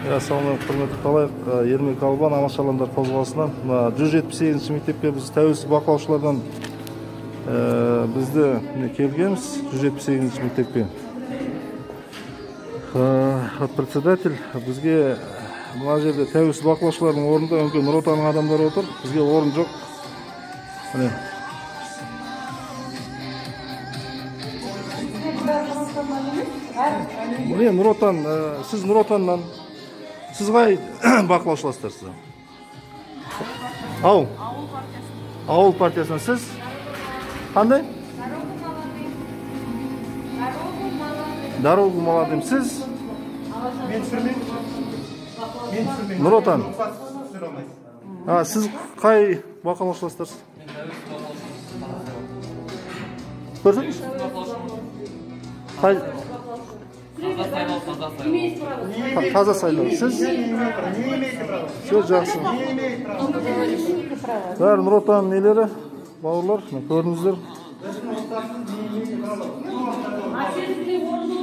Assalamu құрметті қалайық. Ермек Албан Аманшаландар қозғалысынан 178 мектепке біз тәуелсіз бақылаушылардан бізді келгенбіз 178 мектепке. Председатель бізге мына жерде тәуелсіз бақылаушылардың орнында өңкей Нұр Отанның адамдары отыр. Бізге орын жоқ. Міне Нұр Отан, сіз Нұр Отаннан, сіз қай бақылаушыларсыз? Ауыл партиясынан сіз қандай? Дорогу молодым. Сіз? Нұр Отан. Сіз қай бақылаушыларсыз? Көрсеңіз? Қай? Таза сайлау. Сіз? Сөз жақсы. Бәрі Нұр Отан нелері, бауырлар, көріңіздер.